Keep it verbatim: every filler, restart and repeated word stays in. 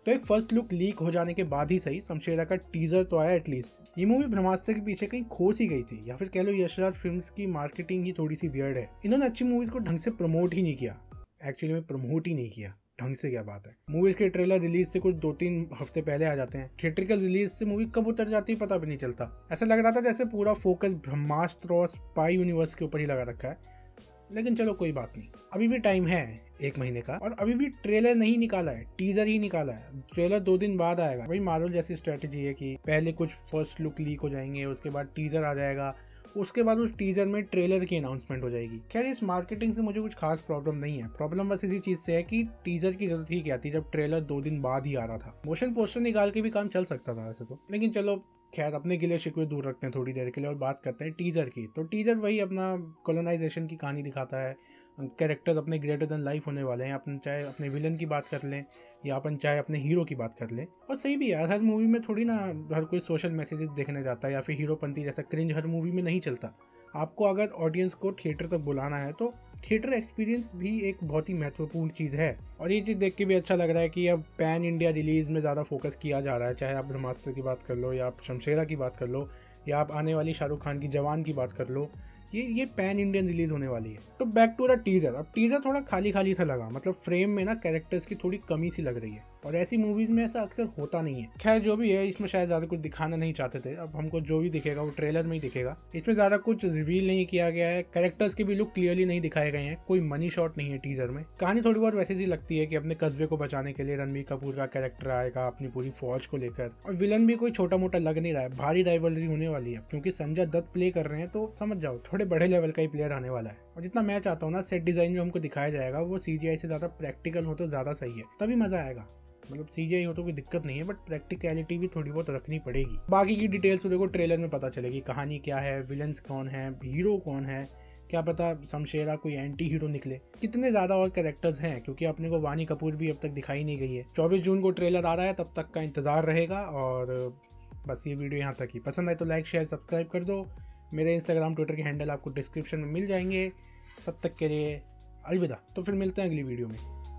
तो एक first look leak हो जाने के बाद ही सही शमशेरा का टीजर तो आया एटलीस्ट। ये मूवी ब्रह्मास्त्र के पीछे कहीं खोस ही गई थी, या फिर कह लो यशराज फिल्म्स की मार्केटिंग ही थोड़ी सी वियर्ड है। इन्होंने अच्छी मूवीज को ढंग से प्रमोट ही नहीं किया, एक्चुअली में प्रमोट ही नहीं किया ढंग से, क्या बात है। मूवीज के ट्रेलर रिलीज से कुछ दो तीन हफ्ते पहले आ जाते हैं, थिएट्रिकल रिलीज से मूवी कब उतर जाती है पता भी नहीं चलता। ऐसा लग रहा था जैसे पूरा फोकस ब्रह्मास्त्र और स्पाई यूनिवर्स के ऊपर ही लगा रखा है। लेकिन चलो कोई बात नहीं, अभी भी टाइम है एक महीने का, और अभी भी ट्रेलर नहीं निकाला है, टीजर ही निकाला है। ट्रेलर दो दिन बाद आएगा। वही मार्वल जैसी स्ट्रेटेजी है कि पहले कुछ फर्स्ट लुक लीक हो जाएंगे, उसके बाद टीजर आ जाएगा, उसके बाद उस टीजर में ट्रेलर की अनाउंसमेंट हो जाएगी। खैर इस मार्केटिंग से मुझे कुछ खास प्रॉब्लम नहीं है, प्रॉब्लम बस इसी चीज से है कि टीजर की जरूरत ही क्या थी जब ट्रेलर दो दिन बाद ही आ रहा था। मोशन पोस्टर निकाल के भी काम चल सकता था वैसे तो, लेकिन चलो खैर अपने गिले शिकवे दूर रखते हैं थोड़ी देर के लिए और बात करते हैं टीजर की। तो टीजर वही अपना कॉलोनाइजेशन की कहानी दिखाता है, कैरेक्टर्स अपने ग्रेटर देन लाइफ होने वाले हैं। अपन चाहे अपने विलन की बात कर लें या अपन चाहे अपने हीरो की बात कर लें। और सही भी यार, हर मूवी में थोड़ी ना हर कोई सोशल मैसेजेस देखने जाता है या फिर हीरोपंती जैसा क्रिंज हर मूवी में नहीं चलता। आपको अगर ऑडियंस को थिएटर तक बुलाना है तो थिएटर एक्सपीरियंस भी एक बहुत ही महत्वपूर्ण चीज़ है। और ये चीज़ देख के भी अच्छा लग रहा है कि अब पैन इंडिया रिलीज़ में ज़्यादा फोकस किया जा रहा है। चाहे आप ब्रह्मास्त्र की बात कर लो या आप शमशेरा की बात कर लो या आप आने वाली शाहरुख खान की जवान की बात कर लो, ये ये पैन इंडियन रिलीज होने वाली है। तो बैक टू द टीजर। अब टीजर थोड़ा खाली खाली सा लगा, मतलब फ्रेम में ना कैरेक्टर्स की थोड़ी कमी सी लग रही है, और ऐसी मूवीज में ऐसा अक्सर होता नहीं है। खैर जो भी है, इसमें शायद ज़्यादा कुछ दिखाना नहीं चाहते थे। अब हमको जो भी दिखेगा वो ट्रेलर में ही दिखेगा। इसमें ज़्यादा कुछ रिवील नहीं किया गया है, कैरेक्टर्स के भी लुक क्लियरली नहीं दिखाए गए हैं, कोई मनी शॉट नहीं है टीजर में। कहानी थोड़ी बहुत वैसी सी लगती है कि अपने कस्बे को बचाने के लिए रणबीर कपूर का कैरेक्टर आएगा अपनी पूरी फौज को लेकर, और विलन भी कोई छोटा मोटा लग नहीं रहा है। भारी राइवलरी होने वाली है क्योंकि संजय दत्त प्ले कर रहे हैं, तो समझ जाओ थोड़े बड़े लेवल का ही प्लेयर आने वाला है। और जितना मैं चाहता हूँ ना सेट डिजाइन जो हमको दिखाया जाएगा वो सीजीआई से ज्यादा प्रैक्टिकल हो तो ज्यादा सही है, तभी मजा आएगा। मतलब सीजीआई हो तो कोई दिक्कत नहीं है, बट प्रैक्टिकलिटी भी थोड़ी बहुत रखनी पड़ेगी। बाकी की डिटेल्स देखो ट्रेलर में पता चलेगी, कहानी क्या है, विलन्स कौन है, हीरो कौन है, क्या पता शमशेरा कोई एंटी हीरो निकले, कितने ज्यादा और कैरेक्टर्स हैं, क्योंकि अपने को वानी कपूर भी अब तक दिखाई नहीं गई है। चौबीस जून को ट्रेलर आ रहा है, तब तक का इंतजार रहेगा। और बस ये वीडियो यहाँ तक ही। पसंद आए तो लाइक शेयर सब्सक्राइब कर दो। मेरे इंस्टाग्राम ट्विटर के हैंडल आपको डिस्क्रिप्शन में मिल जाएंगे। तब तक के लिए अलविदा। तो फिर मिलते हैं अगली वीडियो में।